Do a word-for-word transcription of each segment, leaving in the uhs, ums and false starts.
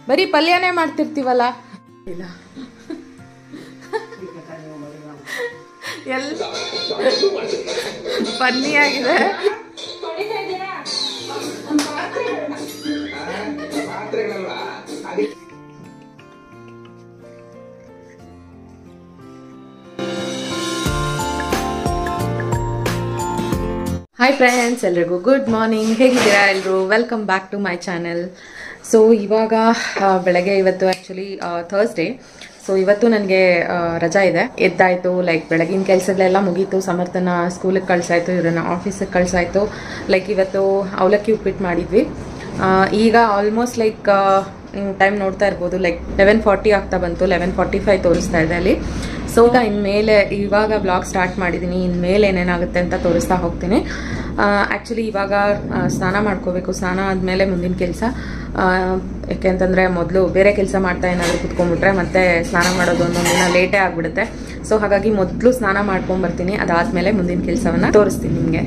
ಬರೀ ಪಲ್ಯನೇ ಮಾಡ್ತಿರ್ತೀವಲ್ಲ. ಇಲ್ಲ ಎಲ್ಲ ಫನ್ನಿ ಆಗಿದೆ. ಹಾಯ್ ಫ್ರೆಂಡ್ಸ್, ಎಲ್ರಿಗೂ ಗುಡ್ ಮಾರ್ನಿಂಗ್. ಹೇಗಿದ್ದೀರಾ ಎಲ್ಲರೂ? Welcome back to my channel. So ಇವಾಗ ಬೆಳಗ್ಗೆ ಇವತ್ತು ಆ್ಯಕ್ಚುಲಿ ಥರ್ಸ್ಡೇ. ಸೊ ಇವತ್ತು ನನಗೆ ರಜಾ ಇದೆ. ಎದ್ದಾಯಿತು, ಲೈಕ್ ಬೆಳಗಿನ ಕೆಲಸಗಳೆಲ್ಲ ಮುಗೀತು. ಸಮರ್ಥನ ಸ್ಕೂಲಿಗೆ ಕಳ್ಸಾಯಿತು, ಇವರನ್ನ ಆಫೀಸಿಗೆ ಕಳ್ಸಾಯಿತು. ಲೈಕ್ ಇವತ್ತು ಅವಲಕ್ಕಿ ಉಪ್ಪಿಟ್ಟು ಮಾಡಿದ್ವಿ. ಈಗ ಆಲ್ಮೋಸ್ಟ್ ಲೈಕ್ ಟೈಮ್ ನೋಡ್ತಾ ಇರ್ಬೋದು, ಲೈಕ್ ಲೆವೆನ್ ಫಾರ್ಟಿ ಆಗ್ತಾ ಬಂತು. ಲೆವೆನ್ ಫಾರ್ಟಿ ಫೈವ್ ತೋರಿಸ್ತಾ ಇದೆ ಅಲ್ಲಿ. ಸೊ ಇನ್ಮೇಲೆ ಇವಾಗ ಬ್ಲಾಗ್ ಸ್ಟಾರ್ಟ್ ಮಾಡಿದ್ದೀನಿ. ಇನ್ಮೇಲೆ ಏನೇನಾಗುತ್ತೆ ಅಂತ ತೋರಿಸ್ತಾ ಹೋಗ್ತೀನಿ. ಆ್ಯಕ್ಚುಲಿ ಇವಾಗ ಸ್ನಾನ ಮಾಡ್ಕೋಬೇಕು. ಸ್ನಾನ ಆದಮೇಲೆ ಮುಂದಿನ ಕೆಲಸ. ಯಾಕೆಂತಂದರೆ ಮೊದಲು ಬೇರೆ ಕೆಲಸ ಮಾಡ್ತಾ ಏನಾದರೂ ಕುತ್ಕೊಂಡ್ಬಿಟ್ರೆ ಮತ್ತೆ ಸ್ನಾನ ಮಾಡೋದು ಒಂದೊಂದು ದಿನ ಲೇಟೇ ಆಗಿಬಿಡುತ್ತೆ. ಸೊ ಹಾಗಾಗಿ ಮೊದಲು ಸ್ನಾನ ಮಾಡ್ಕೊಂಬರ್ತೀನಿ. ಅದಾದಮೇಲೆ ಮುಂದಿನ ಕೆಲಸವನ್ನು ತೋರಿಸ್ತೀನಿ ನಿಮಗೆ.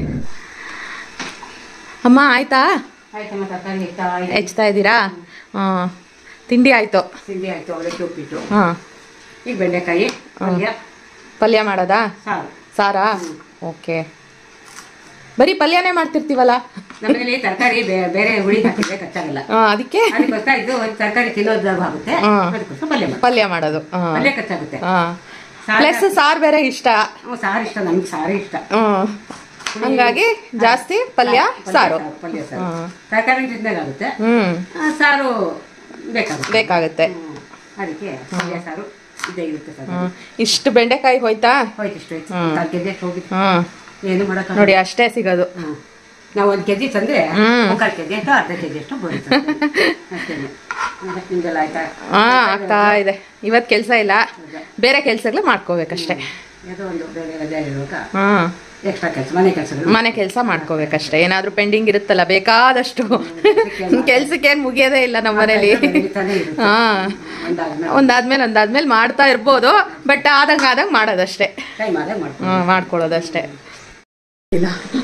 ಅಮ್ಮ ಆಯ್ತಾ? ಹೆಚ್ಚ್ತಾ ಇದ್ದೀರಾ? ಹಾಂ, ತಿಂಡಿ ಆಯಿತು. ತಿಂಡಿ ಆಯಿತು, ಅವಲಕ್ಕಿ ಉಪ್ಪಿಟ್ಟು. ಹಾಂ, ಈಗ ಬೆಂಡೆಕಾಯಿ ಪಲ್ಯ. ಪಲ್ಯ ಮಾಡೋದಾ? ಸಾರು. ಸಾರಾ? ಓಕೆ. ಬರೀ ಪಲ್ಯನೇ ಮಾಡ್ತಿರ್ತೀವಲ್ಲ. ನಮ್ಮನೇಲಿ ತರಕಾರಿ ಬೇರೆ ಹುಳಿ ಹಾಕಿದ್ರೆ ಖರ್ಚಾಗಲ್ಲ. ಅದಕ್ಕೆ ಅದಕ್ಕೋಸ್ಕರ ಇದು ಒಂದು ತರಕಾರಿ ತಿನ್ನೋದು ಆಗುತ್ತೆ. ಅದಕ್ಕೋಸ್ಕರ ಪಲ್ಯ ಮಾಡಿ ಪಲ್ಯ ಮಾಡೋದು. ಪಲ್ಯ ಖರ್ಚಾಗುತ್ತೆ. ಪ್ಲಸ್ ಸಾರು ಬೇರೆ ಇಷ್ಟ. ಸಾರು ಇಷ್ಟ, ನಮ್ಗೆ ಸಾರು ಇಷ್ಟ. ಹಂಗಾಗಿ ಜಾಸ್ತಿ ಪಲ್ಯ ಸಾರು. ಪಲ್ಯ ಸಾರು ತರಕಾರಿ ತಿಂದಾಗುತ್ತೆ. ಹ್ಮ್, ಸಾರು ಬೇಕಾಗುತ್ತೆ ಬೇಕಾಗುತ್ತೆ ಅದಕ್ಕೆ ಪಲ್ಯ ಸಾರು ಇದೇ ಇರುತ್ತೆ ಸರ್. ಇಷ್ಟು ಬೆಂಡೆಕಾಯಿ ಹೋಯ್ತಾ? ಹೋಯ್ತು, ಇಷ್ಟು ಹೋಯ್ತು. ಕಾಲು ಕೆಜಿ ಅಷ್ಟು ಹೋಗಿತ್ತು. ಹ್ಮ್, ಏನು ಮಾಡೋಕೆ ನೋಡಿ ಅಷ್ಟೇ ಸಿಗೋದು. ನಾವು ಒಂದು ಕೆಜಿ ತಂದ್ರೆ ಮುಕ್ಕಾಲು ಕೆಜಿ ಅಷ್ಟು ಅರ್ಧ ಕೆಜಿ ಅಷ್ಟು ಬರುತ್ತೆ ಅಷ್ಟೇ. ನಿಮ್ದೆಲ್ಲ ಆಯ್ತಾ? ಹಾ, ಆಗ್ತಾ ಇದೆ. ಇವತ್ತು ಕೆಲಸ ಇಲ್ಲ, ಬೇರೆ ಕೆಲ್ಸಗಳು ಮಾಡ್ಕೋಬೇಕಷ್ಟೇ. ಯಾವುದೋ ಒಂದು ಬೇರೆ ರಜೆ ಇರುವಾಗ ಹ್ಮ್, ಎಕ್ಸ್ಟ್ರಾ ಕೆಲಸ, ಮನೆ ಕೆಲಸಗಳು ಮನೆ ಕೆಲಸ ಮಾಡ್ಕೋಬೇಕಷ್ಟೇ. ಏನಾದ್ರೂ ಪೆಂಡಿಂಗ್ ಇರುತ್ತಲ್ಲ ಬೇಕಾದಷ್ಟು. ಕೆಲ್ಸಕ್ಕೇನು ಮುಗಿಯೋದೇ ಇಲ್ಲ ನಮ್ಮ ಮನೇಲಿ. ಹಾ, ಒಂದಾದ್ಮೇಲೆ ಒಂದಾದ್ಮೇಲೆ ಮಾಡ್ತಾ ಇರ್ಬೋದು, ಬಟ್ ಆದಂಗ ಆದಂಗ ಮಾಡೋದಷ್ಟೇ. ಹ್ಮ್, ಮಾಡ್ಕೊಳ್ಳೋದಷ್ಟೇ. ಇಲ್ಲ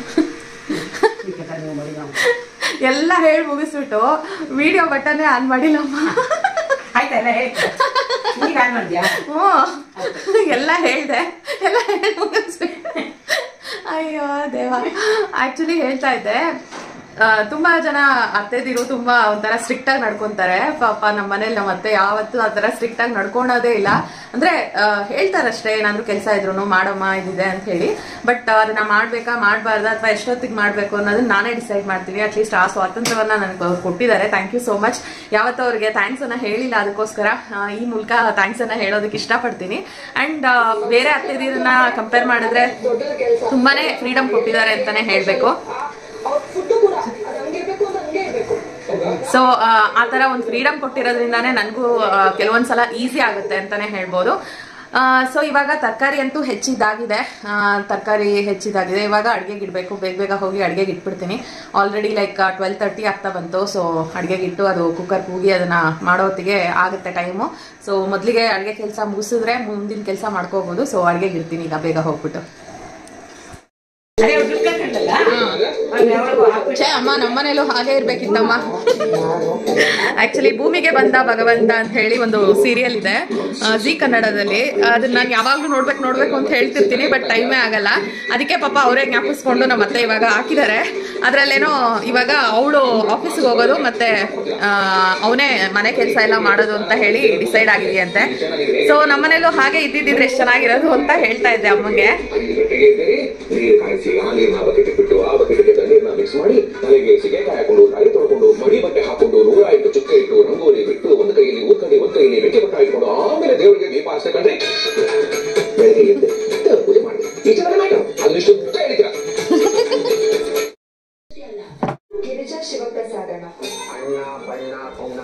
ಎಲ್ಲ ಹೇಳಿ ಮುಗಿಸ್ಬಿಟ್ಟು ವಿಡಿಯೋ ಬಟನ್ನೇ ಆನ್ ಮಾಡಿಲ್ಲಮ್ಮ. ಹ್ಞೂ, ಎಲ್ಲ ಹೇಳ್ದೆ, ಎಲ್ಲ ಹೇಳಿ ಮುಗಿಸ್ಬಿಟ್ಟು. ಅಯ್ಯೋ ದೇವ. ಆಕ್ಚುಲಿ ಹೇಳ್ತಾ ಇದ್ದೆ, ತುಂಬಾ ಜನ ಅತ್ತೆದಿರು ತುಂಬಾ ಒಂಥರ ಸ್ಟ್ರಿಕ್ಟ್ ಆಗಿ ನಡ್ಕೊಂತಾರೆ. ಪಾಪ ನಮ್ಮ ಮನೇಲಿ ನಮ್ಮ ಅತ್ತೆ ಯಾವತ್ತೂ ಆ ತರ ಸ್ಟ್ರಿಕ್ಟ್ ಆಗಿ ನಡ್ಕೊಳೋದೇ ಇಲ್ಲ. ಅಂದ್ರೆ ಹೇಳ್ತಾರಷ್ಟೇ, ಏನಾದ್ರು ಕೆಲಸ ಇದ್ರು ಮಾಡಮ್ಮ ಇದಿದೆ ಅಂತ ಹೇಳಿ. ಬಟ್ ಅದನ್ನ ಮಾಡ್ಬೇಕಾ ಮಾಡ್ಬಾರ್ದಾ ಅಥವಾ ಎಷ್ಟೊತ್ತಿಗೆ ಮಾಡ್ಬೇಕು ಅನ್ನೋದನ್ನ ನಾನೇ ಡಿಸೈಡ್ ಮಾಡ್ತೀನಿ. ಅಟ್ಲೀಸ್ಟ್ ಆ ಸ್ವಾತಂತ್ರ್ಯವನ್ನ ನನಗೆ ಅವ್ರು ಕೊಟ್ಟಿದ್ದಾರೆ. Thank you so much. ಯಾವತ್ತೂ ಅವ್ರಿಗೆ ಥ್ಯಾಂಕ್ಸ್ ಅನ್ನ ಹೇಳಿಲ್ಲ, ಅದಕ್ಕೋಸ್ಕರ ಈ ಮೂಲಕ ಥ್ಯಾಂಕ್ಸ್ ಅನ್ನ ಹೇಳೋದಕ್ಕೆ ಇಷ್ಟಪಡ್ತೀನಿ. ಅಂಡ್ ಬೇರೆ ಅತ್ತೆದಿರನ್ನ ಕಂಪೇರ್ ಮಾಡಿದ್ರೆ ತುಂಬಾನೇ ಫ್ರೀಡಮ್ ಕೊಟ್ಟಿದ್ದಾರೆ ಅಂತಾನೆ ಹೇಳ್ಬೇಕು. ಸೊ ಆ ತರ ಒಂದು ಫ್ರೀಡಮ್ ಕೊಟ್ಟಿರೋದ್ರಿಂದಾನೇ ನನಗೂ ಕೆಲವೊಂದ್ಸಲ ಈಸಿ ಆಗುತ್ತೆ ಅಂತಾನೆ ಹೇಳ್ಬೋದು. ಸೊ ಇವಾಗ ತರಕಾರಿ ಅಂತೂ ಹೆಚ್ಚಿದ್ದಾಗಿದೆ. ತರಕಾರಿ ಹೆಚ್ಚಿದ್ದಾಗಿದೆ. ಇವಾಗ ಅಡುಗೆಗೆ ಇಡಬೇಕು. ಬೇಗ ಬೇಗ ಹೋಗಿ ಅಡುಗೆಗೆ ಇಟ್ಬಿಡ್ತೀನಿ. ಆಲ್ರೆಡಿ ಲೈಕ್ ಟ್ವೆಲ್ ತರ್ಟಿ ಆಗ್ತಾ ಬಂತು. ಸೊ ಅಡುಗೆಗೆ ಇಟ್ಟು ಅದು ಕುಕ್ಕರ್ ಕೂಗಿ ಅದನ್ನ ಮಾಡೋ ಹೊತ್ತಿಗೆ ಆಗುತ್ತೆ ಟೈಮು. ಸೊ ಮೊದಲಿಗೆ ಅಡುಗೆ ಕೆಲಸ ಮುಗಿಸಿದ್ರೆ ಮುಂದಿನ ಕೆಲಸ ಮಾಡ್ಕೋಬಹುದು. ಸೊ ಅಡುಗೆಗೆ ಇಡ್ತೀನಿ ಈಗ ಬೇಗ ಹೋಗ್ಬಿಟ್ಟು. ಅಮ್ಮ ನಮ್ಮನೇಲೂ ಹಾಗೆ ಇರ್ಬೇಕಿತ್ತಮ್ಮ. ಆಕ್ಚುಲಿ ಭೂಮಿಗೆ ಬಂದ ಭಗವಂತ ಅಂತ ಹೇಳಿ ಒಂದು ಸೀರಿಯಲ್ ಇದೆ ಜಿ ಕನ್ನಡದಲ್ಲಿ. ಅದನ್ನ ನಾನು ಯಾವಾಗ್ಲೂ ನೋಡ್ಬೇಕು ನೋಡ್ಬೇಕು ಅಂತ ಹೇಳ್ತಿರ್ತೀನಿ, ಬಟ್ ಟೈಮೇ ಆಗಲ್ಲ. ಅದಕ್ಕೆ ಪಾಪ ಅವರೇ ಜ್ಞಾಪಿಸ್ಕೊಂಡು ನಮ್ಮ ಮತ್ತೆ ಇವಾಗ ಹಾಕಿದ್ದಾರೆ. ಅದ್ರಲ್ಲೇನೋ ಇವಾಗ ಅವಳು ಆಫೀಸ್ಗೆ ಹೋಗೋದು ಮತ್ತೆ ಅವನೇ ಮನೆ ಕೆಲಸ ಎಲ್ಲ ಮಾಡೋದು ಅಂತ ಹೇಳಿ ಡಿಸೈಡ್ ಆಗಿದೆಯಂತೆ. ಸೊ ನಮ್ಮನೇಲೂ ಹಾಗೆ ಇದ್ದಿದ್ರೆ ಎಷ್ಟು ಚೆನ್ನಾಗಿರೋದು ಅಂತ ಹೇಳ್ತಾ ಇದ್ದೆ ಅಮ್ಮಗೆ. ಮಿಕ್ಸ್ ಮಾಡಿ ತಲೆಗೆ ಸಿಗೆಕಾಯಿ ಹಾಕೊಂಡು ತಲೆ ತೊಳ್ಕೊಂಡು ಮಡಿ ಬಟ್ಟೆ ಹಾಕೊಂಡು ನೂರ ಎಂಟು ಚುಕ್ಕೆ ಇಟ್ಟು ರಂಗೋಲಿ ಬಿಟ್ಟು ಒಂದು ಕೈಯಲ್ಲಿ ಊದ್ಕಡಿ ಒಂದು ಕೈಯಲ್ಲಿ ಬೆಂಕಿ ಬಟ್ಟೆ ಹಾಕೊಂಡು ಆಮೇಲೆ ದೇವರಿಗೆ ದೀಪ ಹಚ್ತಕೊಂಡ್ರೆ ಬೆಳಗ್ಗೆ ಎದ್ದೆ ಪೂಜೆ ಮಾಡಿ ಈ ಚೆನ್ನಾಗಿ ಮಾಡಿ ಅದನ್ನಿಷ್ಟು ಹೇಳಿದ್ರ ಶಿವಪ್ರಸಾದನ ಅಣ್ಣ ಬಣ್ಣ ಪೌನ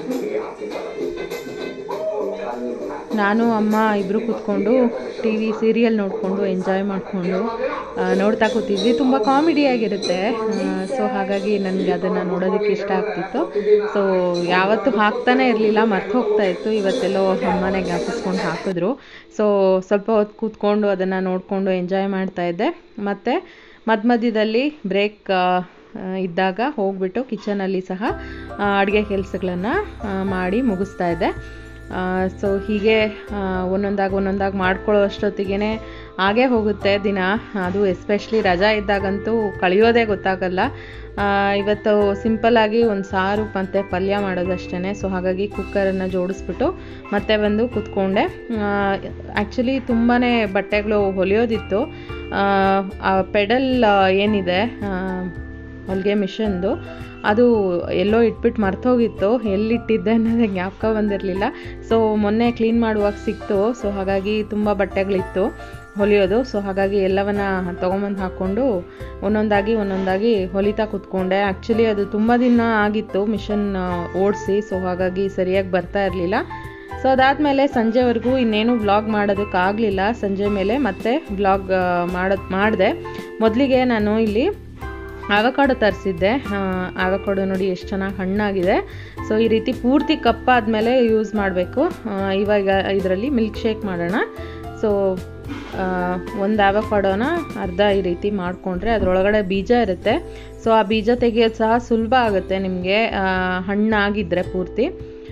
ನಾನು ಅಮ್ಮ ಇಬ್ಬರು ಕೂತ್ಕೊಂಡು ಟಿ ವಿ ಸೀರಿಯಲ್ ನೋಡಿಕೊಂಡು ಎಂಜಾಯ್ ಮಾಡಿಕೊಂಡು ನೋಡ್ತಾ ಕೂತಿದ್ವಿ. ತುಂಬ ಕಾಮಿಡಿಯಾಗಿರುತ್ತೆ. ಸೊ ಹಾಗಾಗಿ ನನಗೆ ಅದನ್ನು ನೋಡೋದಕ್ಕೆ ಇಷ್ಟ ಆಗ್ತಿತ್ತು. ಸೊ ಯಾವತ್ತೂ ಹಾಕ್ತಾನೆ ಇರಲಿಲ್ಲ, ಮರ್ತು ಹೋಗ್ತಾ ಇತ್ತು. ಇವತ್ತೆಲ್ಲೋ ಅಮ್ಮನೇ ಜ್ಞಾಪಿಸ್ಕೊಂಡು ಹಾಕಿದ್ರು. ಸೊ ಸ್ವಲ್ಪ ಹೊತ್ತು ಕೂತ್ಕೊಂಡು ಅದನ್ನು ನೋಡಿಕೊಂಡು ಎಂಜಾಯ್ ಮಾಡ್ತಾಯಿದ್ದೆ. ಮತ್ತು ಮಧ್ಯ ಮಧ್ಯದಲ್ಲಿ ಬ್ರೇಕ್ ಇದ್ದಾಗ ಹೋಗ್ಬಿಟ್ಟು ಕಿಚನಲ್ಲಿ ಸಹ ಅಡುಗೆ ಕೆಲಸಗಳನ್ನು ಮಾಡಿ ಮುಗಿಸ್ತಾ ಇದ್ದೆ. ಸೊ ಹೀಗೆ ಒಂದೊಂದಾಗಿ ಒಂದೊಂದಾಗಿ ಮಾಡ್ಕೊಳ್ಳೋ ಅಷ್ಟೊತ್ತಿಗೆ ಹಾಗೇ ಹೋಗುತ್ತೆ ದಿನ. ಅದು ಎಸ್ಪೆಷಲಿ ರಜಾ ಇದ್ದಾಗಂತೂ ಕಳೆಯೋದೇ ಗೊತ್ತಾಗಲ್ಲ. ಇವತ್ತು ಸಿಂಪಲ್ಲಾಗಿ ಒಂದು ಸಾರು ಮತ್ತು ಪಲ್ಯ ಮಾಡೋದಷ್ಟೇ. ಸೊ ಹಾಗಾಗಿ ಕುಕ್ಕರನ್ನು ಜೋಡಿಸ್ಬಿಟ್ಟು ಮತ್ತೆ ಬಂದು ಕೂತ್ಕೊಂಡೆ. ಆ್ಯಕ್ಚುಲಿ ತುಂಬಾ ಬಟ್ಟೆಗಳು ಹೊಲಿಯೋದಿತ್ತು. ಪೆಡಲ್ ಏನಿದೆ ಹೊಲಿಗೆ ಮಿಷನ್ದು ಅದು ಎಲ್ಲೋ ಇಟ್ಬಿಟ್ಟು ಮರ್ತೋಗಿತ್ತು. ಎಲ್ಲಿಟ್ಟಿದ್ದೆ ಅನ್ನೋದೇ ಜ್ಞಾಪಕ ಬಂದಿರಲಿಲ್ಲ. ಸೊ ಮೊನ್ನೆ ಕ್ಲೀನ್ ಮಾಡುವಾಗ ಸಿಕ್ತು. ಸೊ ಹಾಗಾಗಿ ತುಂಬ ಬಟ್ಟೆಗಳಿತ್ತು ಹೊಲಿಯೋದು. ಸೊ ಹಾಗಾಗಿ ಎಲ್ಲವನ್ನ ತೊಗೊಂಬಂದು ಹಾಕ್ಕೊಂಡು ಒಂದೊಂದಾಗಿ ಒಂದೊಂದಾಗಿ ಹೊಲಿತಾ ಕೂತ್ಕೊಂಡೆ. ಆ್ಯಕ್ಚುಲಿ ಅದು ತುಂಬ ದಿನ ಆಗಿತ್ತು ಮಿಷನ್ ಓಡಿಸಿ. ಸೊ ಹಾಗಾಗಿ ಸರಿಯಾಗಿ ಬರ್ತಾ ಇರಲಿಲ್ಲ. ಸೊ ಅದಾದಮೇಲೆ ಸಂಜೆವರೆಗೂ ಇನ್ನೇನು ವ್ಲಾಗ್ ಮಾಡೋದಕ್ಕಾಗಲಿಲ್ಲ. ಸಂಜೆ ಮೇಲೆ ಮತ್ತೆ ವ್ಲಾಗ್ ಮಾಡೋದು ಮಾಡಿದೆ. ಮೊದಲಿಗೆ ನಾನು ಇಲ್ಲಿ ಆವಕಾಡೋ ತರಿಸಿದ್ದೆ. ಆವಕಾಡೋ ನೋಡಿ ಎಷ್ಟು ಚೆನ್ನಾಗಿ ಹಣ್ಣಾಗಿದೆ. ಸೊ ಈ ರೀತಿ ಪೂರ್ತಿ ಕಪ್ಪಾದಮೇಲೆ ಯೂಸ್ ಮಾಡಬೇಕು. ಇವಾಗ ಇದರಲ್ಲಿ ಮಿಲ್ಕ್ ಶೇಕ್ ಮಾಡೋಣ. ಸೊ ಒಂದು ಆವಕಾಡೋನ ಅರ್ಧ ಈ ರೀತಿ ಮಾಡಿಕೊಂಡ್ರೆ ಅದರೊಳಗಡೆ ಬೀಜ ಇರುತ್ತೆ. ಸೊ ಆ ಬೀಜ ತೆಗೆಯೋದು ಸಹ ಸುಲಭ ಆಗುತ್ತೆ ನಿಮಗೆ ಹಣ್ಣಾಗಿದ್ದರೆ ಪೂರ್ತಿ.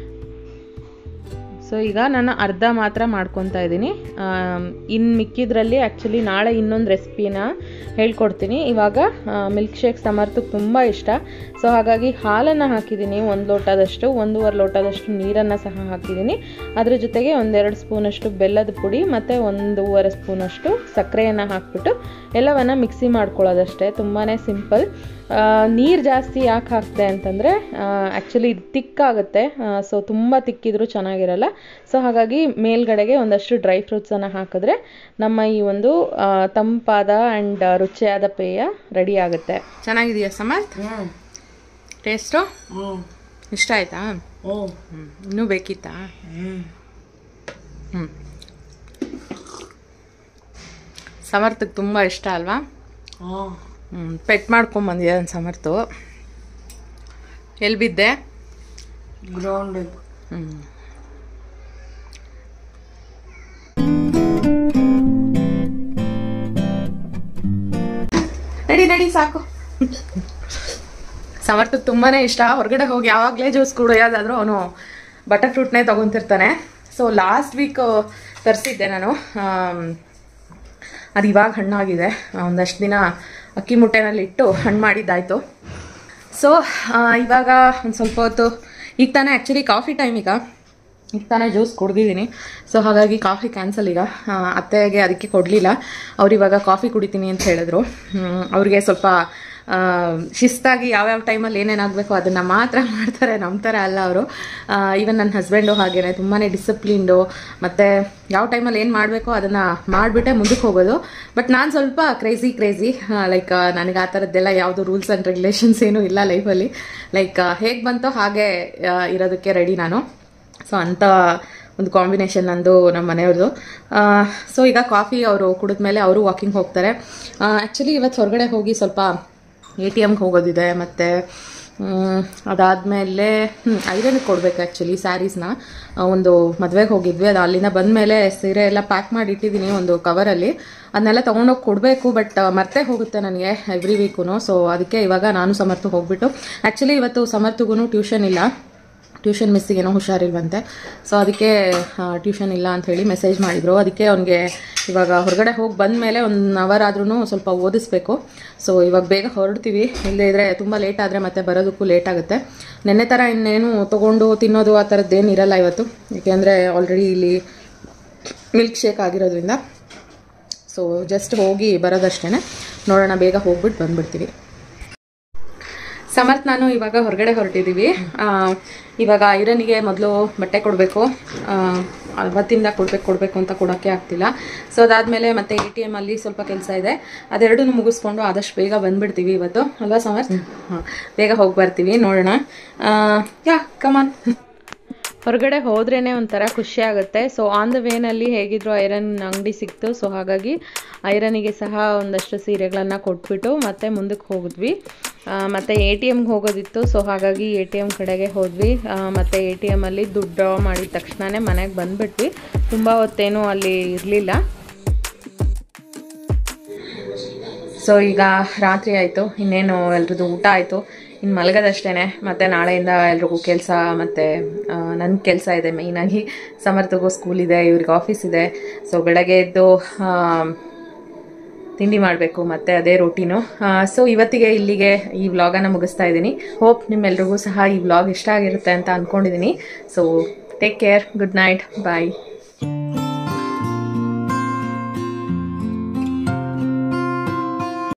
ಸೊ ಈಗ ನಾನು ಅರ್ಧ ಮಾತ್ರ ಮಾಡ್ಕೊತಾ ಇದ್ದೀನಿ. ಇನ್ನು ಮಿಕ್ಕಿದ್ರಲ್ಲಿ ಆ್ಯಕ್ಚುಲಿ ನಾಳೆ ಇನ್ನೊಂದು ರೆಸಿಪಿನ ಹೇಳ್ಕೊಡ್ತೀನಿ. ಇವಾಗ ಮಿಲ್ಕ್ ಶೇಕ್ ಸಮರ್ಥಕ್ಕೆ ತುಂಬ ಇಷ್ಟ. ಸೊ ಹಾಗಾಗಿ ಹಾಲನ್ನು ಹಾಕಿದ್ದೀನಿ ಒಂದು ಲೋಟದಷ್ಟು, ಒಂದೂವರೆ ಲೋಟದಷ್ಟು ನೀರನ್ನು ಸಹ ಹಾಕಿದ್ದೀನಿ. ಅದ್ರ ಜೊತೆಗೆ ಒಂದೆರಡು ಸ್ಪೂನಷ್ಟು ಬೆಲ್ಲದ ಪುಡಿ ಮತ್ತು ಒಂದೂವರೆ ಸ್ಪೂನಷ್ಟು ಸಕ್ಕರೆಯನ್ನು ಹಾಕ್ಬಿಟ್ಟು ಎಲ್ಲವನ್ನು ಮಿಕ್ಸಿ ಮಾಡ್ಕೊಳ್ಳೋದಷ್ಟೇ. ತುಂಬಾ ಸಿಂಪಲ್. ನೀರು ಜಾಸ್ತಿ ಯಾಕೆ ಹಾಕ್ತೆ ಅಂತಂದರೆ ಆ್ಯಕ್ಚುಲಿ ಇದು ತಿಕ್ಕಾಗುತ್ತೆ. ಸೊ ತುಂಬ ತಿಕ್ಕಿದ್ರೂ ಚೆನ್ನಾಗಿರಲ್ಲ. ಸೊ ಹಾಗಾಗಿ ಮೇಲ್ಗಡೆಗೆ ಒಂದಷ್ಟು ಡ್ರೈ ಫ್ರೂಟ್ಸನ್ನು ಹಾಕಿದ್ರೆ ನಮ್ಮ ಈ ಒಂದು ತಂಪಾದ ಆ್ಯಂಡ್ ರುಚಿಯಾದ ಪೇಯ ರೆಡಿ ಆಗುತ್ತೆ. ಚೆನ್ನಾಗಿದೆಯಾ ಸಮರ್ಥ್? ಟೇಸ್ಟು ಇಷ್ಟ ಆಯ್ತಾ? ಇನ್ನೂ ಬೇಕಿತ್ತಾ? ಹ್ಞೂ ಸಮರ್ಥಕ್ಕೆ ತುಂಬ ಇಷ್ಟ ಅಲ್ವಾ? ಹ್ಞೂ ಪೆಟ್ ಮಾಡ್ಕೊಂಬಂದಿದೆ ನನ್ನ ಸಮರ್ಥು. ಎಲ್ಲಿ ಬಿದ್ದೆ? ಗ್ರೌಂಡಿಗೆ. ಹ್ಞೂ ನಡಿ ನಡಿ ಸಾಕು. ಸಮರ್ಥಕ್ಕೆ ತುಂಬಾ ಇಷ್ಟ. ಹೊರಗಡೆ ಹೋಗಿ ಯಾವಾಗಲೇ ಜ್ಯೂಸ್ ಕುಡಿಯೋದಾದರೂ ಅವನು ಬಟರ್ ಫ್ರೂಟ್ನೇ ತೊಗೊತಿರ್ತಾನೆ. ಸೊ ಲಾಸ್ಟ್ ವೀಕ್ ತರಿಸಿದ್ದೆ ನಾನು. ಅದು ಇವಾಗ ಹಣ್ಣಾಗಿದೆ. ಒಂದಷ್ಟು ದಿನ ಅಕ್ಕಿ ಮುಟ್ಟೆನಲ್ಲಿ ಇಟ್ಟು ಹಣ್ಣು ಮಾಡಿದ್ದಾಯಿತು. ಸೊ ಇವಾಗ ಒಂದು ಸ್ವಲ್ಪ ಹೊತ್ತು ಈಗ ತಾನೇ ಆ್ಯಕ್ಚುಲಿ ಕಾಫಿ ಟೈಮ್. ಈಗ ಈಗ ತಾನೇ ಜ್ಯೂಸ್ ಕುಡ್ದಿದ್ದೀನಿ. ಸೊ ಹಾಗಾಗಿ ಕಾಫಿ ಕ್ಯಾನ್ಸಲ್. ಈಗ ಅತ್ತೆಗೆ ಅದಕ್ಕೆ ಕೊಡಲಿಲ್ಲ. ಅವ್ರು ಇವಾಗ ಕಾಫಿ ಕುಡಿತೀನಿ ಅಂತ ಹೇಳಿದ್ರು. ಅವ್ರಿಗೆ ಸ್ವಲ್ಪ ಶಿಸ್ತಾಗಿ ಯಾವ್ಯಾವ ಟೈಮಲ್ಲಿ ಏನೇನಾಗಬೇಕು ಅದನ್ನು ಮಾತ್ರ ಮಾಡ್ತಾರೆ. ನಮ್ಮ ಥರ ಅಲ್ಲ ಅವರು. ಈವನ್ ನನ್ನ ಹಸ್ಬೆಂಡು ಹಾಗೇನೆ ತುಂಬಾ ಡಿಸಿಪ್ಲಿನ್ಡು. ಮತ್ತು ಯಾವ ಟೈಮಲ್ಲಿ ಏನು ಮಾಡಬೇಕೋ ಅದನ್ನು ಮಾಡಿಬಿಟ್ಟೆ ಮುಂದಕ್ಕೆ ಹೋಗೋದು. ಬಟ್ ನಾನು ಸ್ವಲ್ಪ ಕ್ರೇಜಿ ಕ್ರೇಜಿ ಲೈಕ್ ನನಗೆ ಆ ಥರದ್ದೆಲ್ಲ ಯಾವುದು ರೂಲ್ಸ್ ಆ್ಯಂಡ್ ರೆಗ್ಯುಲೇಷನ್ಸ್ ಏನೂ ಇಲ್ಲ ಲೈಫಲ್ಲಿ. ಲೈಕ್ ಹೇಗೆ ಬಂತೋ ಹಾಗೆ ಇರೋದಕ್ಕೆ ರೆಡಿ ನಾನು. ಸೊ ಅಂಥ ಒಂದು ಕಾಂಬಿನೇಷನ್ ನಂದು ನಮ್ಮ ಮನೆಯವ್ರದ್ದು. ಸೊ ಈಗ ಕಾಫಿ ಅವರು ಕುಡಿದ್ಮೇಲೆ ಅವರು ವಾಕಿಂಗ್ ಹೋಗ್ತಾರೆ. ಆ್ಯಕ್ಚುಲಿ ಇವತ್ತು ಹೊರಗಡೆ ಹೋಗಿ ಸ್ವಲ್ಪ ಎ ಟಿ ಎಮ್ಗೆ ಹೋಗೋದಿದೆ. ಮತ್ತು ಅದಾದಮೇಲೆ ಐರನ್ಗೆ ಕೊಡಬೇಕು ಆ್ಯಕ್ಚುಲಿ ಸ್ಯಾರೀಸ್ನ. ಒಂದು ಮದುವೆಗೆ ಹೋಗಿದ್ವಿ. ಅದು ಅಲ್ಲಿಂದ ಬಂದಮೇಲೆ ಸೀರೆ ಎಲ್ಲ ಪ್ಯಾಕ್ ಮಾಡಿ ಇಟ್ಟಿದ್ದೀನಿ ಒಂದು ಕವರಲ್ಲಿ. ಅದನ್ನೆಲ್ಲ ತೊಗೊಂಡೋಗಿ ಕೊಡಬೇಕು. ಬಟ್ ಮರ್ತೇ ಹೋಗುತ್ತೆ ನನಗೆ ಎವ್ರಿ ವೀಕು. ಸೊ ಅದಕ್ಕೆ ಇವಾಗ ನಾನು ಸಮರ್ಥು ಹೋಗ್ಬಿಟ್ಟು, ಆ್ಯಕ್ಚುಲಿ ಇವತ್ತು ಸಮರ್ಥಗೂ ಟ್ಯೂಷನ್ ಇಲ್ಲ. ಟ್ಯೂಷನ್ ಮಿಸ್ಸಿಗೇನೋ ಹುಷಾರಿಲ್ವಂತೆ. ಸೊ ಅದಕ್ಕೆ ಟ್ಯೂಷನ್ ಇಲ್ಲ ಅಂಥೇಳಿ ಮೆಸೇಜ್ ಮಾಡಿದರು. ಅದಕ್ಕೆ ಅವನಿಗೆ ಇವಾಗ ಹೊರಗಡೆ ಹೋಗಿ ಬಂದ ಮೇಲೆ ಒಂದು ಅವರ್ ಆದ್ರೂ ಸ್ವಲ್ಪ ಓದಿಸ್ಬೇಕು. ಸೊ ಇವಾಗ ಬೇಗ ಹೊರಡ್ತೀವಿ. ಇಲ್ಲದೇ ಇದ್ದರೆ ತುಂಬ ಲೇಟ್ ಆದರೆ ಮತ್ತೆ ಬರೋದಕ್ಕೂ ಲೇಟ್ ಆಗುತ್ತೆ. ನೆನ್ನೆ ಥರ ಇನ್ನೇನು ತೊಗೊಂಡು ತಿನ್ನೋದು ಆ ಥರದ್ದೇನು ಇರಲ್ಲ ಇವತ್ತು. ಏಕೆಂದರೆ ಆಲ್ರೆಡಿ ಇಲ್ಲಿ ಮಿಲ್ಕ್ ಶೇಕ್ ಆಗಿರೋದ್ರಿಂದ. ಸೊ ಜಸ್ಟ್ ಹೋಗಿ ಬರೋದಷ್ಟೇ. ನೋಡೋಣ, ಬೇಗ ಹೋಗ್ಬಿಟ್ಟು ಬಂದುಬಿಡ್ತೀವಿ. ಸಮರ್ಥ್ ನಾನು ಇವಾಗ ಹೊರಗಡೆ ಹೊರಟಿದ್ದೀವಿ. ಇವಾಗ ಐರನಿಗೆ ಮೊದಲು ಬಟ್ಟೆ ಕೊಡಬೇಕು. ಅವತ್ತಿಂದ ಕೊಡ್ಬೇಕು ಕೊಡಬೇಕು ಅಂತ ಕೊಡೋಕ್ಕೆ ಆಗ್ತಿಲ್ಲ. ಸೊ ಅದಾದಮೇಲೆ ಮತ್ತೆ ಎ ಟಿ ಎಮ್ಮಲ್ಲಿ ಸ್ವಲ್ಪ ಕೆಲಸ ಇದೆ. ಅದೆರಡೂ ಮುಗಿಸ್ಕೊಂಡು ಆದಷ್ಟು ಬೇಗ ಬಂದುಬಿಡ್ತೀವಿ ಇವತ್ತು ಅಲ್ವಾ ಸಮರ್ಥ್? ಹಾಂ, ಬೇಗ ಹೋಗಿ ಬರ್ತೀವಿ. ನೋಡೋಣ. ಯಾ ಕಮಾನ್. ಹೊರಗಡೆ ಹೋದ್ರೇ ಒಂಥರ ಖುಷಿ ಆಗುತ್ತೆ. ಸೊ ಆನ್ ದ ವೇನಲ್ಲಿ ಹೇಗಿದ್ರು ಐರನ್ ಅಂಗಡಿ ಸಿಕ್ತು. ಸೊ ಹಾಗಾಗಿ ಐರನಿಗೆ ಸಹ ಒಂದಷ್ಟು ಸೀರೆಗಳನ್ನು ಕೊಟ್ಬಿಟ್ಟು ಮತ್ತೆ ಮುಂದಕ್ಕೆ ಹೋಗಿದ್ವಿ. ಮತ್ತು ಎ ಟಿ ಎಮ್ಗೆ ಹೋಗೋದಿತ್ತು. ಸೊ ಹಾಗಾಗಿ ಎ ಟಿ ಎಮ್ ಕಡೆಗೆ ಹೋದ್ವಿ. ಮತ್ತು ಎ ಟಿ ಎಮ್ಮಲ್ಲಿ ದುಡ್ಡು ಡ್ರಾ ಮಾಡಿದ ತಕ್ಷಣವೇ ಮನೆಗೆ ಬಂದುಬಿಟ್ವಿ. ತುಂಬ ಹೊತ್ತೇನೂ ಅಲ್ಲಿ ಇರಲಿಲ್ಲ. ಸೊ ಈಗ ರಾತ್ರಿ ಆಯಿತು, ಇನ್ನೇನು ಎಲ್ರದ್ದು ಊಟ ಆಯಿತು, ಇನ್ನು ಮಲಗೋದಷ್ಟೇ. ಮತ್ತು ನಾಳೆಯಿಂದ ಎಲ್ರಿಗೂ ಕೆಲಸ, ಮತ್ತು ನನ್ನ ಕೆಲಸ ಇದೆ ಮೇಯ್ನಾಗಿ. ಸಮರ್ಥಗೂ ಸ್ಕೂಲ್ ಇದೆ, ಇವ್ರಿಗೆ ಆಫೀಸ್ ಇದೆ. ಸೊ ಬೆಳಗ್ಗೆ ಎದ್ದು ತಿಂಡಿ ಮಾಡಬೇಕು, ಮತ್ತು ಅದೇ ರೂಟೀನು. ಸೊ ಇವತ್ತಿಗೆ ಇಲ್ಲಿಗೆ ಈ ವ್ಲಾಗನ್ನು ಮುಗಿಸ್ತಾ ಇದ್ದೀನಿ. ಹೋಪ್ ನಿಮ್ಮೆಲ್ರಿಗೂ ಸಹ ಈ ವ್ಲಾಗ್ ಇಷ್ಟ ಆಗಿರುತ್ತೆ ಅಂತ ಅಂದ್ಕೊಂಡಿದ್ದೀನಿ. So take care, good night, ಬಾಯ್.